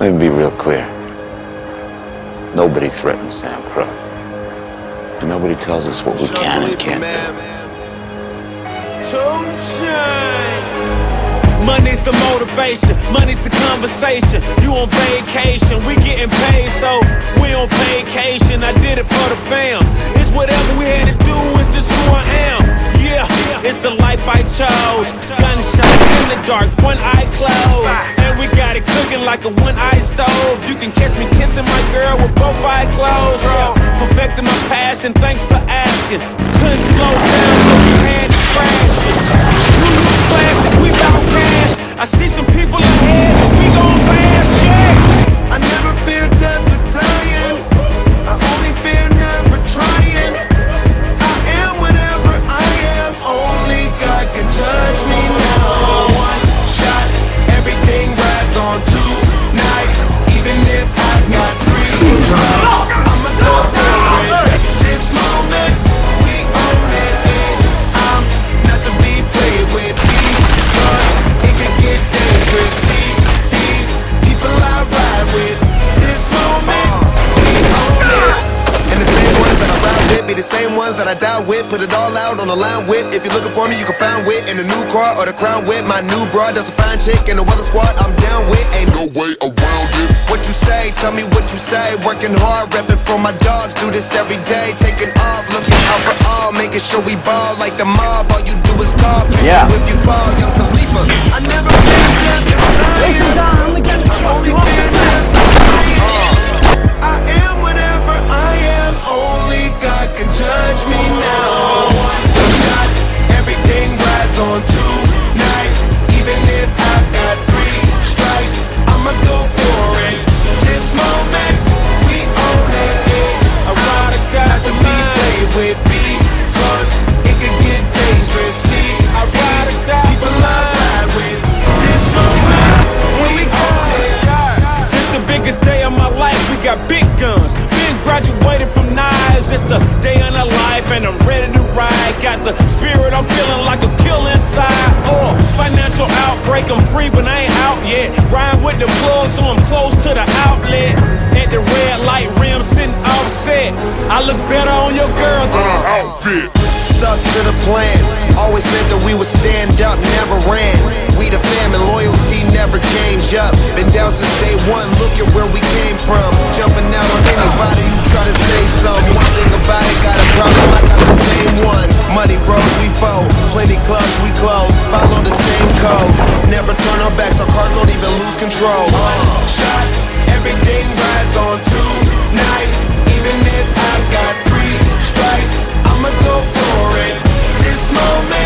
Let me be real clear. Nobody threatens Sam Crow. And nobody tells us what we can and can't do. Money's the motivation, money's the conversation. You on vacation, we getting paid, so we on vacation. I did it for the fam. It's whatever we had to do, it's just who I am. Yeah, it's the life I chose. Gunshots in the dark, one eye closed, and we got it cooking like a one-eye stove. You can catch me kissing my girl with both eyes closed. Yeah, perfecting my passion, thanks for asking. Couldn't slow down, so we had to crash it. You look plastic, we bout cash. I see some people ahead and we gon' fast, yeah. I never fear death or dying. I only fear never trying. I am whatever I am. Only God can judge me now. One shot, everything rides on tonight. Even if I've got three shots, I'ma go for it. This moment, we own it. I'm not to be played with, because it can get dangerous. See these people I ride with. This moment, we own it. And the same ones that I ride with be the same ones that I die with. Put it all out on the line with. If you're looking for me, you can find wit in the new car or the crown with. My new broad, that's a fine chick, and the weather squad I'm down with. Ain't no way around it. What you say, tell me what you say. Working hard, repping for my dogs. Do this every day, taking off, looking out for all, making sure we ball like the mob. All you do is call, catch you if you fall, young Khalifa. I never fear death or dying. I only fear death or dying. I am whatever I am. Only God can judge me now. One shot, everything rides on tonight. Even if I've got three strikes, I'ma go for it. This moment, we own it. I ride or die Not to be played with, because it can get dangerous. See, I ride or die people I ride with. This moment, we own it. It's the biggest day of my life, we got big guns. Been graduated from knives, it's the day of the life, and I'm ready to ride. Got the spirit, I'm feeling like a kill inside. Financial outbreak, I'm free, but I ain't out yet. Riding with the plug, so I'm close to the outlet. At the red light rim, sitting offset. I look better on your girl than an outfit. Stuck to the plan, always said that we would stand up, never ran. We the fam and loyalty never change up. Been down since day one, look at where we came from. Jumping out on anybody who try to say something. One thing about it, got a problem, I got the same one. Money rolls, we fold, plenty clubs, we close. Follow the same code, never turn our backs, our cars don't even lose control. Shot, everything rides on tonight. Even if I've got three strikes, I'ma go for it. This moment